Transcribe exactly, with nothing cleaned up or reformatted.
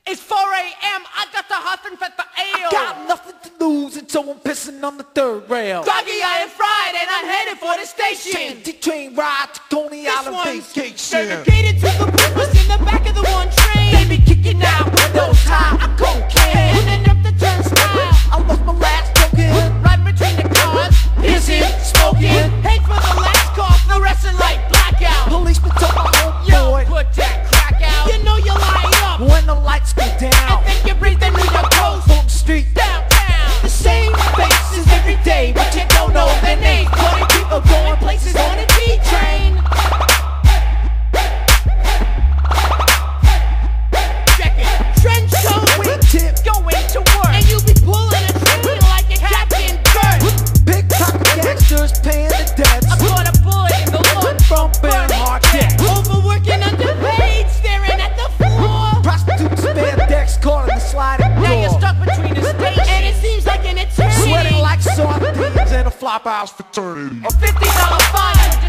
It's four A M I got the Huffin' for ale. Got nothing to lose, and so I'm pissing on the third rail. Groggy, I am fried, and I'm headed for the station. T train ride to Coney This Island one's vacation. dedicated to the poopers in the back of the one train. They be kicking out windows high, I'm cocaine. Running up the turnstile, I lost my last token. riding between the cars, Pissing, smoking. head for the last car, fluorescent light blackout. Policeman told my Yo, homeboy, put that crack out. You know you line up, when the lights go down, and then you breathe the New York coast. on the street, Downtown, the same faces every day, but you don't know their names. Twenty people going places on a T train. check it. Trench coat, Wingtip, going to work, and you be pulling a train like a Captain Kirk. pickpocket gangsters paying the debts. I caught a bullet in the lung From Bernhard Deck. overworking, underpaid, staring at the floor. Prostitutes, spandex, caught in the sliding Now you're door. stuck between the stations, and it seems like an eternity. Sweating like sardines in a flop house fraternity. A fifty dollar fine,